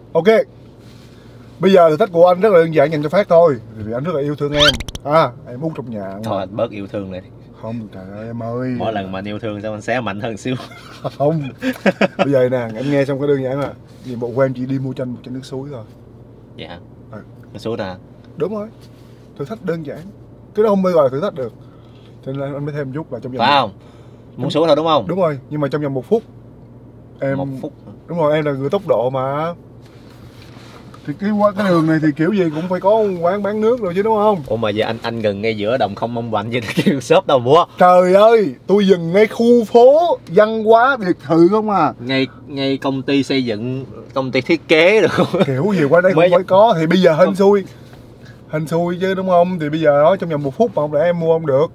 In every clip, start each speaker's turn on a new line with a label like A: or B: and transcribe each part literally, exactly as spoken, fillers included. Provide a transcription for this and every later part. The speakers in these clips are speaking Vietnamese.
A: Ok. Bây giờ thử thách của anh rất là đơn giản dành cho Phát thôi. Vì anh rất là yêu thương em. À, em út trong nhà.
B: Thôi anh bớt yêu thương này.
A: Không, trời ơi em ơi.
B: Mỗi lần mà anh yêu thương sao anh xé mạnh hơn xíu.
A: Không. Bây giờ nè, em nghe xong cái đơn giản mà. Nhiệm vụ của em chỉ đi mua cho anh một chai nước suối thôi.
B: Dạ hả?
A: Ừ.
B: Nước suối nè.
A: Đúng rồi. Thử thách đơn giản. Cái đó không bao giờ là thử thách được. Cho nên anh mới thêm chút là trong vòng.
B: Phải không? Muốn suối thôi đúng không?
A: Đúng rồi, nhưng mà trong vòng một phút. Em
B: Một phút.
A: Đúng rồi, em là người tốc độ mà. Thì cái cái đường này thì kiểu gì cũng phải có quán bán nước rồi chứ đúng không?
B: Ủa mà giờ anh anh gần ngay giữa đồng không mong quạnh vậy thì kêu shop đâu mua.
A: Trời ơi, tôi dừng ngay khu phố văn hóa biệt thự không à.
B: Ngay ngay công ty xây dựng, công ty thiết kế được không?
A: Kiểu gì qua đây cũng phải có. Thì bây giờ hên xui. Hên xui chứ đúng không? Thì bây giờ đó trong vòng một phút mà không để em mua không được.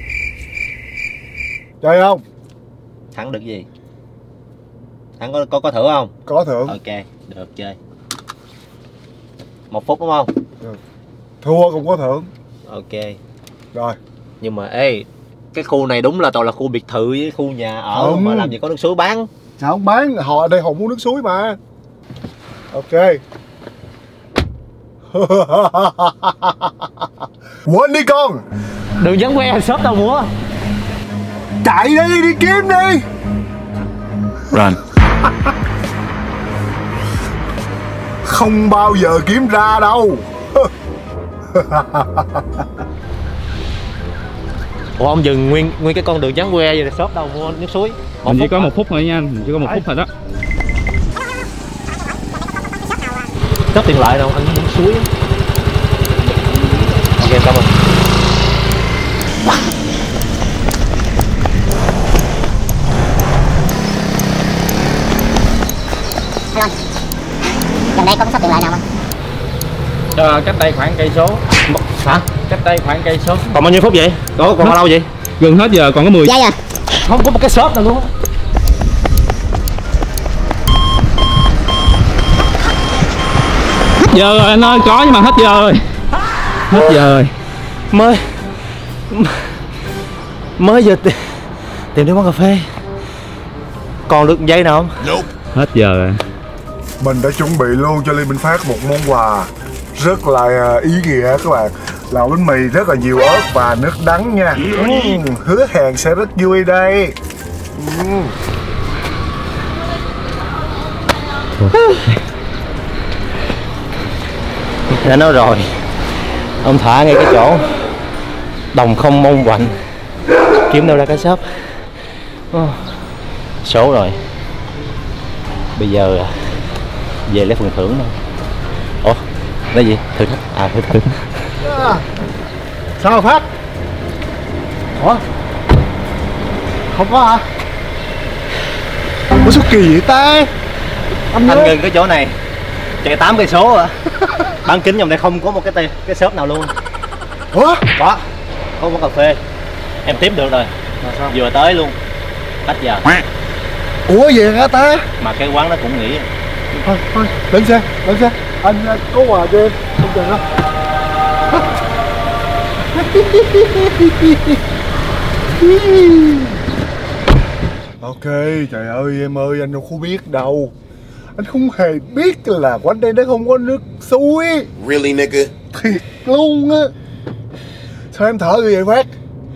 A: Chơi không?
B: Thắng được gì? Thắng có có có thưởng không?
A: Có thưởng.
B: Ok, được chơi. Một phút đúng không?
A: Được. Thua cũng có thưởng.
B: Ok.
A: Rồi.
B: Nhưng mà ê, cái khu này đúng là toàn là khu biệt thự với khu nhà ở không. Mà làm gì có nước suối bán.
A: Sao không bán? Họ ở đây họ muốn nước suối mà. Ok. Quên đi con.
B: Đừng dám que shop đâu mua.
A: Chạy đi, đi kiếm đi.
C: Run.
A: Không bao giờ kiếm ra đâu.
B: Ủa ông dừng nguyên nguyên cái con đường trắng que vậy shop đâu mua nước suối.
C: Mình chỉ có một phút thôi nha anh, mình chỉ có một phút thôi đó.
B: Shop tiền lại đâu, anh muốn nước suối. Ok cảm ơn.
D: Anh gần đây có cái shop tiện lợi nào không?
C: Ờ, cách đây khoảng cây số.
B: Hả?
C: Cách đây khoảng cây số.
B: Còn bao nhiêu phút vậy? Có còn bao lâu vậy?
C: Gần hết giờ, còn có mười
D: Giây à?
B: Không có một cái shop nào luôn.
C: Hết giờ rồi anh ơi, có nhưng mà hết giờ rồi. Hết giờ rồi.
B: Mới mới giờ tìm, tìm đến quán cà phê. Còn được giây nào không?
C: Hết giờ rồi.
A: Mình đã chuẩn bị luôn cho Lê Minh Phát một món quà rất là ý nghĩa các bạn. Là bánh mì rất là nhiều ớt và nước đắng nha. uhm, Hứa hẹn sẽ rất vui đây. uhm.
B: Đã nói rồi, ông thả ngay cái chỗ đồng không mong quạnh, kiếm đâu ra cái shop. Oh, số rồi. Bây giờ về lấy phần thưởng thôi. Ủa, cái gì? Thử thách? À, thử thách.
A: À, sao Phát? Ủa? Không có hả? Ủa sao kỳ vậy ta?
B: Anh, anh ngừng cái chỗ này chạy tám cây số à. Bán kính vòng đây không có một cái tay, cái shop nào luôn.
A: Ủa?
B: Có, có quán cà phê. Em tiếp được rồi.
A: Sao?
B: Vừa tới luôn. Cách giờ.
A: Ủa vậy hả ta?
B: Mà cái quán nó cũng nghỉ.
A: Thôi, thôi, lên xe, lên xe. Anh có quà cho em, không cần đâu. Ok, trời ơi em ơi, anh không biết đâu. Anh không hề biết là quanh đây nó không có nước suối.
E: Really nigga?
A: Thiệt luôn á. Sao em thở như vậy Phát?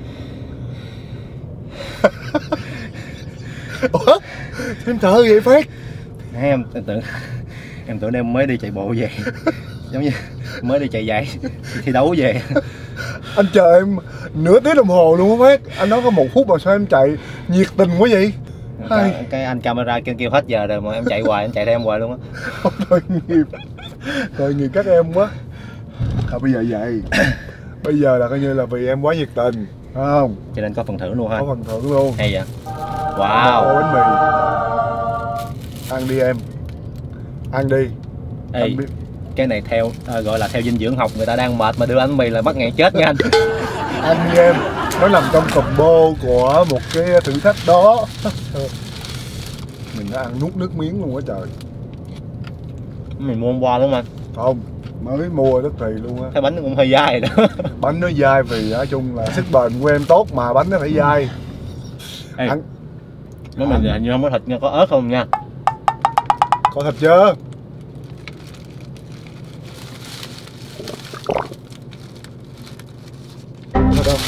A: Ủa? Sao em thở như vậy Phát?
B: Em, em tưởng em tưởng em mới đi chạy bộ về, giống như mới đi chạy giày thi đấu về.
A: Anh chờ em nửa tiếng đồng hồ luôn á Phát. Anh nói có một phút mà sao em chạy nhiệt tình quá vậy?
B: Cái, cái anh camera kêu kêu hết giờ rồi mà em chạy hoài, em chạy theo em hoài luôn á.
A: Tội nghiệp, tội nghiệp các em quá. À, bây giờ vậy, bây giờ là coi như là vì em quá nhiệt tình, phải không?
B: Cho nên có phần thưởng luôn ha.
A: Có phần thưởng luôn.
B: Hay vậy. Wow.
A: Một bánh mì. Ăn đi em. Ăn đi.
B: Ê, biết... cái này theo à, gọi là theo dinh dưỡng học, người ta đang mệt mà đưa bánh mì là bắt nghẹn chết nha anh.
A: Ăn đi em. Nó nằm trong combo của một cái thử thách đó. Mình đã ăn nuốt nước miếng luôn á trời.
B: Mình mua hôm qua đúng không anh?
A: Không, mới mua rất kỳ luôn á.
B: Cái bánh nó cũng hơi dai đó.
A: Bánh nó dai vì nói chung là sức bền của em tốt mà bánh nó phải dai.
B: Ê,
A: ăn
B: nó mình hình như không có thịt nha, có ớt không nha?
A: Có thịt chưa? Thật không?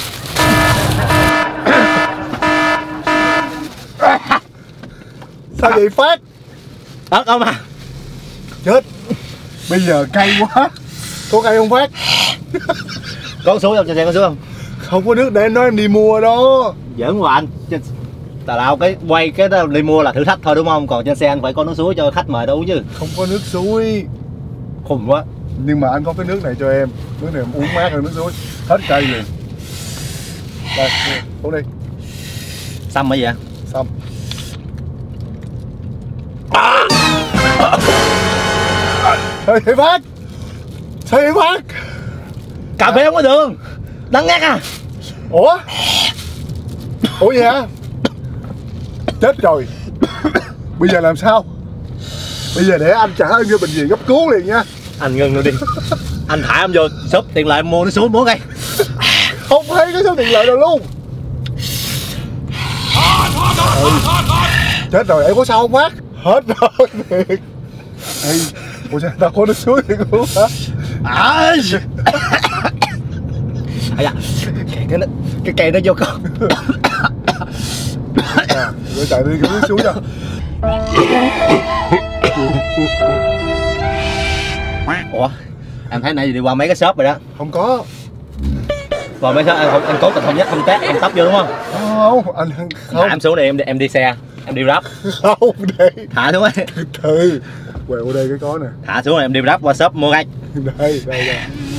A: Sao vậy Phát?
B: Ớt không à?
A: Chết. Bây giờ cay quá. Có cay không Phát?
B: Con xuống không? Cho xem con xuống không?
A: Không có nước để nói em đi mua đó.
B: Giỡn mà anh. Tào lao cái quay cái đó đi mua là thử thách thôi đúng không? Còn trên xe anh phải có nước suối cho khách mời đâu chứ.
A: Không có nước suối.
B: Khùng quá.
A: Nhưng mà anh có cái nước này cho em. Nước này em uống mát hơn nước suối. Hết cay liền. Đây, uống đi.
B: Xăm cái gì vậy?
A: Xong. Sao vậy Phát? Sao vậy Phát?
B: Cà phê không có đường. Đắng ngắt à?
A: Ủa? Ủa vậy hả? Chết rồi. Bây giờ làm sao? Bây giờ để anh trả anh vô bệnh viện cấp cứu liền nha.
B: Anh ngưng luôn đi. Anh thả em vô shop tiền lại mua nó xuống muốn ngay.
A: Không thấy cái số tiền lợi đâu luôn. Ừ. Chết rồi, em có sao không Phát? Hết rồi thiệt. Ê, ủa sao tao có nước suối thiệt luôn hả?
B: À, à dạ. Cái, cái, cái cây nó vô con.
A: À, rồi chạy đi cái nước suối cho.
B: Ủa? Em thấy nãy giờ đi qua mấy cái shop rồi đó.
A: Không có.
B: Qua mấy shop anh, không, anh cố tình không nhắc không tát không tấp vô đúng không?
A: Không, anh không.
B: Thả em xuống đi em đi, em đi xe. Em đi Grab.
A: Không, đây.
B: Thả xuống ấy.
A: Từ từ. Quẹo đây cái có nè.
B: Thả xuống rồi em đi Grab qua shop mua ngay.
A: Đây, đây, đây.